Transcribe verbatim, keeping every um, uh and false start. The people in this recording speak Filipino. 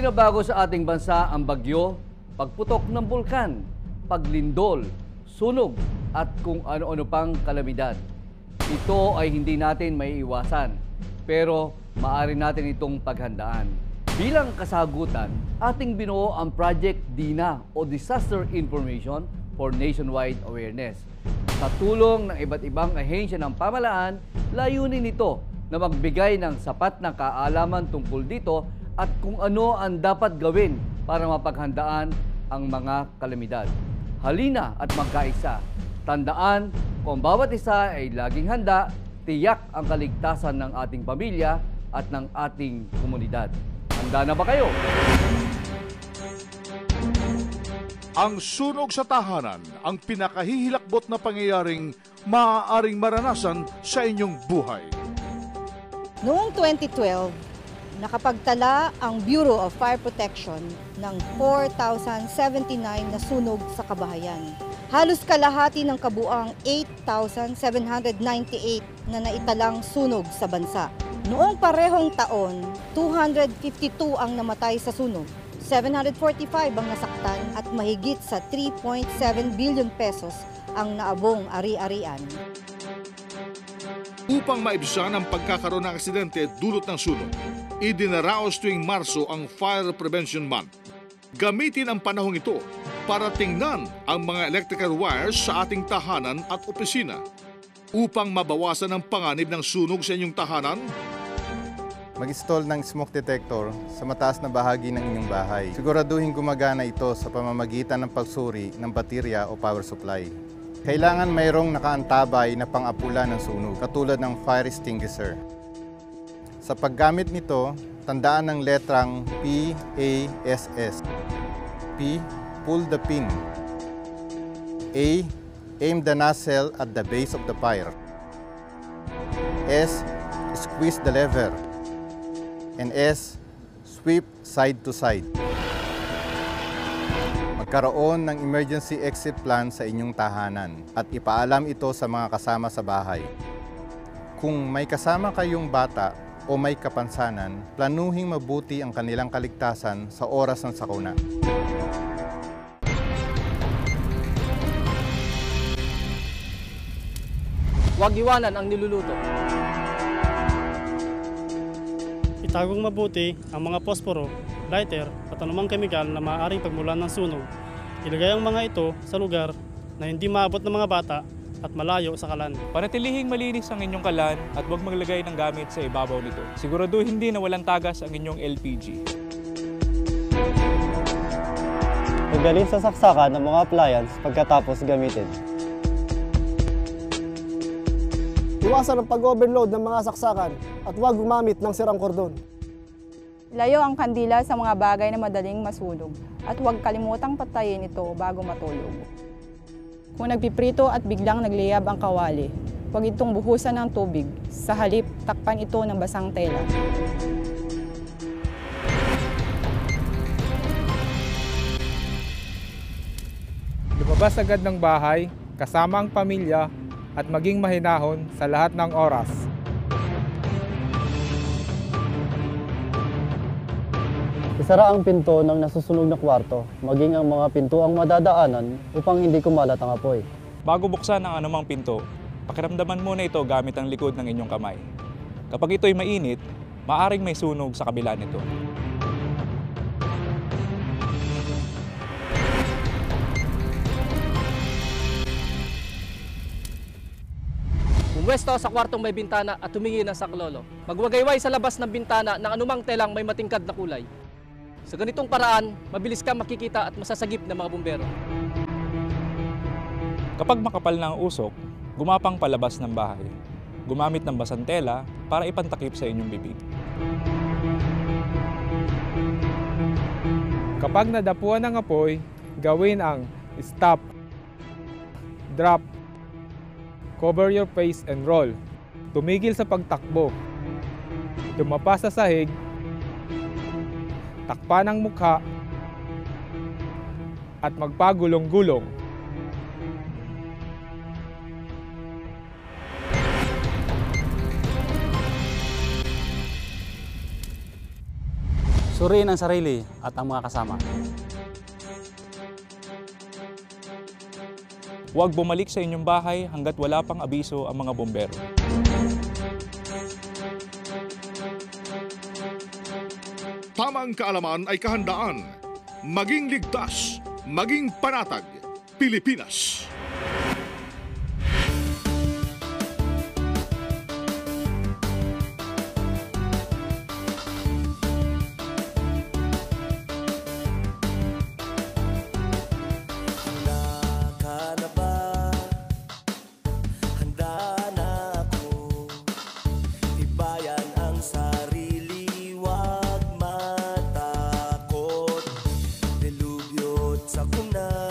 binabago sa ating bansa ang bagyo, pagputok ng bulkan, paglindol, sunog at kung ano-ano pang kalamidad. Ito ay hindi natin maiiwasan, pero maaari natin itong paghandaan. Bilang kasagutan, ating binuo ang Project DINA o Disaster Information for Nationwide Awareness. Sa tulong ng iba't ibang ahensya ng pamahalaan, layunin nito na magbigay ng sapat na kaalaman tungkol dito at kung ano ang dapat gawin para mapaghandaan ang mga kalamidad. Halina at magkaisa. Tandaan, kung bawat isa ay laging handa, tiyak ang kaligtasan ng ating pamilya at ng ating komunidad. Handa na ba kayo? Ang sunog sa tahanan ang pinakahihilakbot na pangyayaring maaaring maranasan sa inyong buhay. Noong twenty twelve, nakapagtala ang Bureau of Fire Protection ng four thousand seventy-nine na sunog sa kabahayan. Halos kalahati ng kabuang eight thousand seven hundred ninety-eight na naitalang sunog sa bansa. Noong parehong taon, two hundred fifty-two ang namatay sa sunog, seven hundred forty-five ang nasaktan at mahigit sa three point seven billion pesos ang naabong ari-arian. Upang maibsan ang pagkakaroon ng aksidente dulot ng sunog, idinaraos tuwing Marso ang Fire Prevention Month. Gamitin ang panahong ito para tingnan ang mga electrical wires sa ating tahanan at opisina. Upang mabawasan ang panganib ng sunog sa inyong tahanan, mag-install ng smoke detector sa mataas na bahagi ng inyong bahay. Siguraduhin gumagana ito sa pamamagitan ng pagsuri ng baterya o power supply. Kailangan mayroong nakaantabay na pang-apula ng sunog, katulad ng fire extinguisher. Sa paggamit nito, tandaan ng letrang P A S S. P. Pull the pin. A. Aim the nozzle at the base of the fire. S. Squeeze the lever. And S. Sweep side to side. Magkaroon ng emergency exit plan sa inyong tahanan at ipaalam ito sa mga kasama sa bahay. Kung may kasama kayong bata o may kapansanan, planuhing mabuti ang kanilang kaligtasan sa oras ng sakuna. Huwag iwanan ang niluluto. Itagong mabuti ang mga posporo, lighter at anumang kemikal na maaaring pagmulan ng sunog. Ilagay ang mga ito sa lugar na hindi maabot ng mga bata at malayo sa kalan. Panatilihing malinis ang inyong kalan at huwag maglagay ng gamit sa ibabaw nito. Siguraduhin din na walang tagas ang inyong L P G. Tanggalin sa saksakan ng mga appliance pagkatapos gamitin. Iwasan ang pag-overload ng mga saksakan at huwag gumamit ng sirang kordon. Layo ang kandila sa mga bagay na madaling masunog at huwag kalimutang patayin ito bago matulog. Kung nagpiprito at biglang nagliyab ang kawali, huwag itong buhusan ng tubig. Sa halip, takpan ito ng basang tela. Lumabas agad ng bahay, kasama ang pamilya, at maging mahinahon sa lahat ng oras. Isara ang pinto ng nasusunog na kwarto, maging ang mga pinto ang madadaanan upang hindi kumalat ang apoy. Bago buksan ang anumang pinto, pakiramdaman muna ito gamit ang likod ng inyong kamay. Kapag ito'y mainit, maaring may sunog sa kabila nito. Pumwesto sa kwartong may bintana at tumingin ng saklolo. Magwagayway sa labas ng bintana ng anumang telang may matingkad na kulay. Sa ganitong paraan, mabilis ka makikita at masasagip ng mga bumbero. Kapag makapal na ang usok, gumapang palabas ng bahay. Gumamit ng basang tela para ipantakip sa inyong bibig. Kapag nadapuan ng apoy, gawin ang stop, drop, cover your face and roll. Tumigil sa pagtakbo. Tumapa sa sahig. Takpan ang mukha. At magpagulong-gulong. Suriin ang sarili at ang mga kasama. Huwag bumalik sa inyong bahay hanggat wala pang abiso ang mga bombero. Tamang kaalaman ay kahandaan. Maging ligtas, maging panatag. Pilipinas. Sa kuna